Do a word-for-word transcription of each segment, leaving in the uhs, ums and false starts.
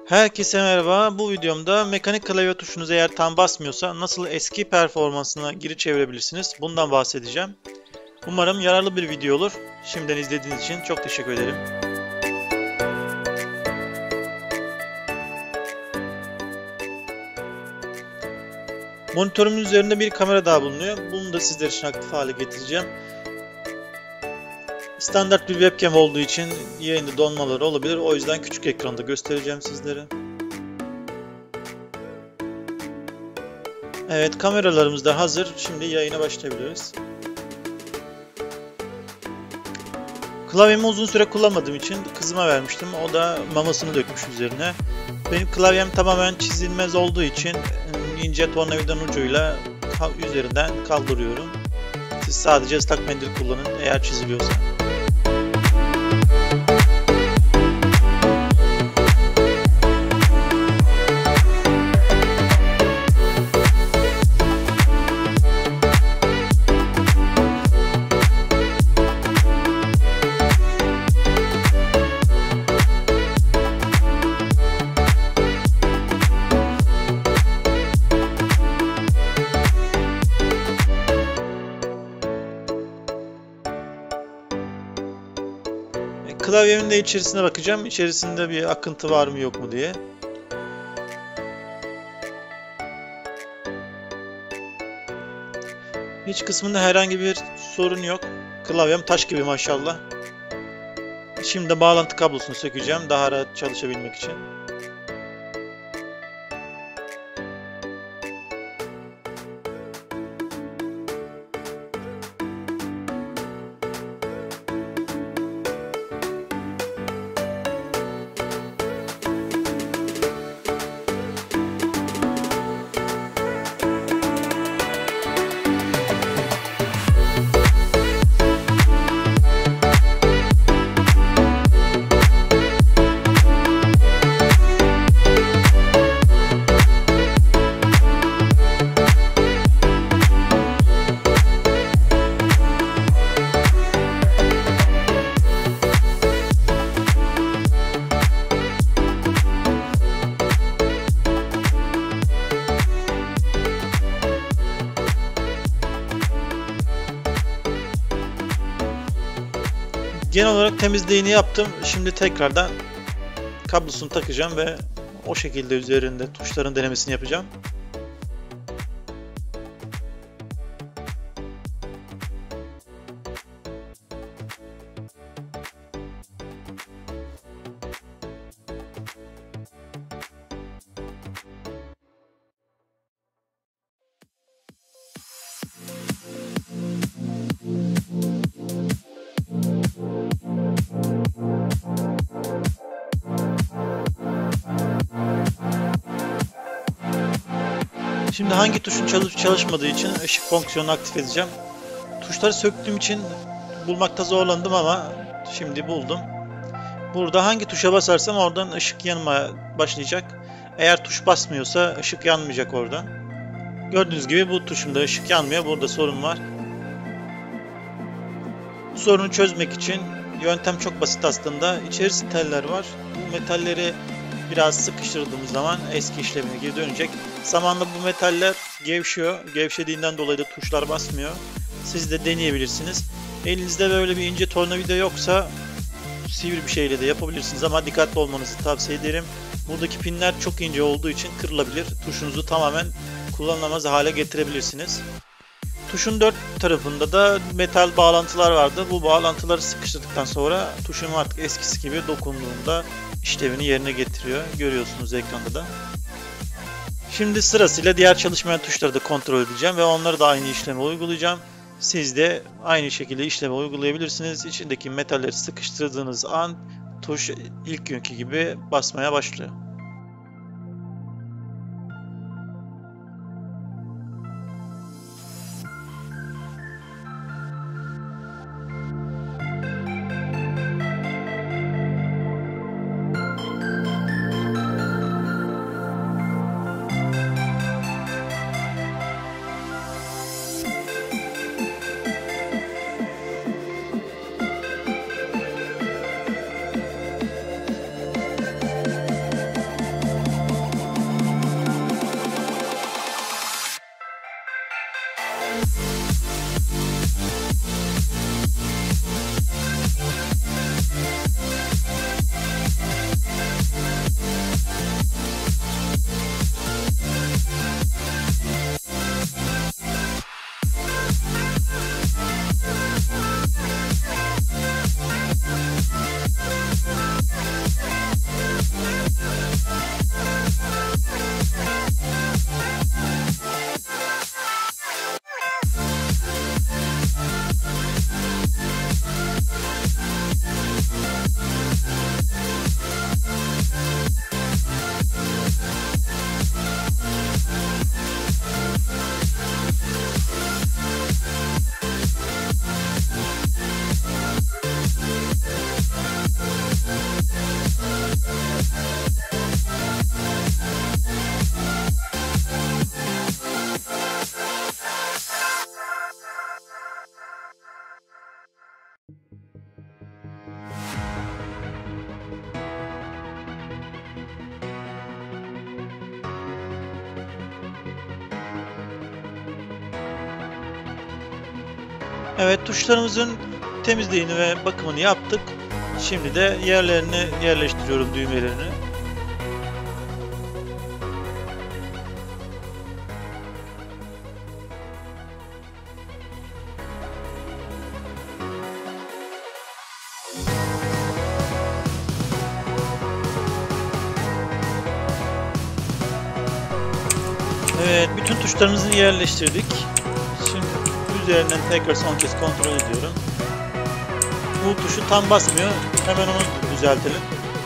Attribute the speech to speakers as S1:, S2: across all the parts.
S1: Herkese merhaba. Bu videomda mekanik klavye tuşunuzu eğer tam basmıyorsa nasıl eski performansına geri çevirebilirsiniz? Bundan bahsedeceğim. Umarım yararlı bir video olur. Şimdiden izlediğiniz için çok teşekkür ederim. Monitörümün üzerinde bir kamera daha bulunuyor. Bunu da sizler için aktif hale getireceğim. Standart bir webcam olduğu için yayında donmaları olabilir. O yüzden küçük ekranda göstereceğim sizlere. Evet, kameralarımız da hazır. Şimdi yayına başlayabiliriz. Klavyemi uzun süre kullanmadığım için kızıma vermiştim. O da mamasını dökmüş üzerine. Benim klavyem tamamen çizilmez olduğu için ince tornavidanın ucuyla üzerinden kaldırıyorum. Siz sadece ıslak mendil kullanın eğer çiziliyorsa. Klavyemin de içerisine bakacağım. İçerisinde bir akıntı var mı yok mu diye. İç kısmında herhangi bir sorun yok. Klavyem taş gibi maşallah. Şimdi bağlantı kablosunu sökeceğim daha rahat çalışabilmek için. Genel olarak temizliğini yaptım. Şimdi tekrardan kablosunu takacağım ve o şekilde üzerinde tuşların denemesini yapacağım. Şimdi hangi tuşun çalışıp çalışmadığı için ışık fonksiyonunu aktif edeceğim. Tuşları söktüğüm için bulmakta zorlandım ama şimdi buldum. Burada hangi tuşa basarsam oradan ışık yanmaya başlayacak. Eğer tuş basmıyorsa ışık yanmayacak oradan. Gördüğünüz gibi bu tuşumda ışık yanmıyor. Burada sorun var. Bu sorunu çözmek için yöntem çok basit aslında. İçerisinde teller var. Bu metalleri biraz sıkıştırdığımız zaman eski işlemine geri dönecek. Zamanla bu metaller gevşiyor. Gevşediğinden dolayı da tuşlar basmıyor. Siz de deneyebilirsiniz. Elinizde böyle bir ince tornavida yoksa sivri bir şeyle de yapabilirsiniz ama dikkatli olmanızı tavsiye ederim. Buradaki pinler çok ince olduğu için kırılabilir. Tuşunuzu tamamen kullanılamaz hale getirebilirsiniz. Tuşun dört tarafında da metal bağlantılar vardı. Bu bağlantıları sıkıştırdıktan sonra tuşum artık eskisi gibi dokunduğunda işlevini yerine getiriyor. Görüyorsunuz ekranda da. Şimdi sırasıyla diğer çalışmayan tuşları da kontrol edeceğim ve onları da aynı işlemi uygulayacağım. Siz de aynı şekilde işlemi uygulayabilirsiniz. İçindeki metalleri sıkıştırdığınız an tuş ilk günkü gibi basmaya başlıyor. Evet, tuşlarımızın temizliğini ve bakımını yaptık. Şimdi de yerlerini yerleştiriyorum, düğmelerini. Evet, bütün tuşlarımızı yerleştirdik. Şimdi üzerinden tekrar son kez kontrol ediyorum. Bu tuşu tam basmıyor. Hemen onu düzeltelim.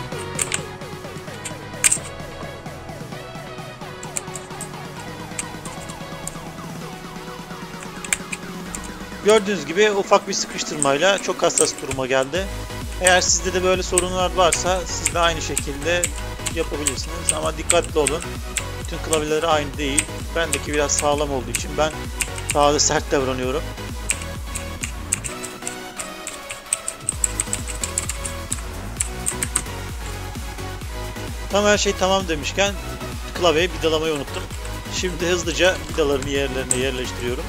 S1: Gördüğünüz gibi ufak bir sıkıştırmayla çok hassas duruma geldi. Eğer sizde de böyle sorunlar varsa siz de aynı şekilde yapabilirsiniz. Ama dikkatli olun. Bütün klavyeleri aynı değil. Bendeki biraz sağlam olduğu için ben daha da sert davranıyorum. Tam her şey tamam demişken klavyeyi vidalamayı unuttum. Şimdi hızlıca vidalarını yerlerine yerleştiriyorum.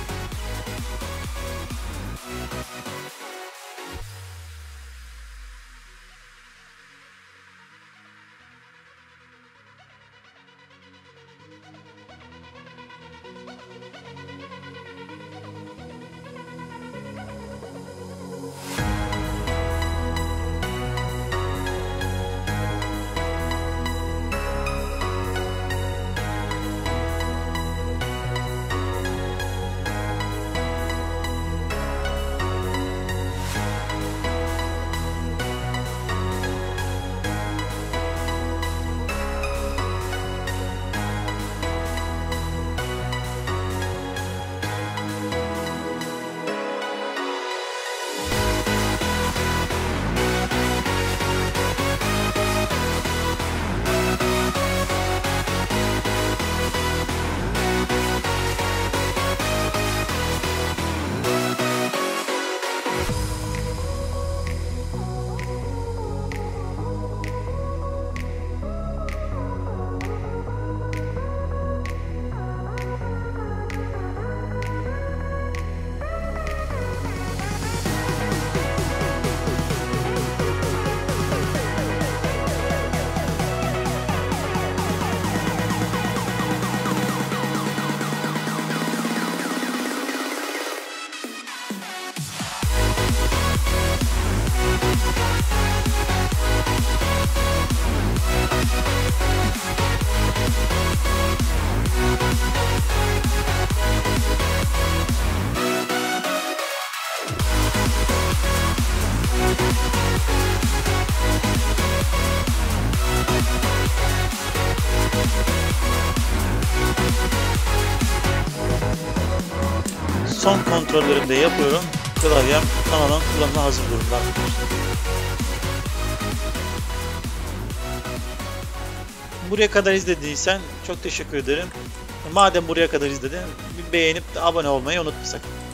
S1: Son kontrollerimi de yapıyorum. Klavyem tamamen kullanıma hazır durumda. Buraya kadar izlediysen çok teşekkür ederim. Madem buraya kadar izledin, bir beğenip de abone olmayı unutma sakın.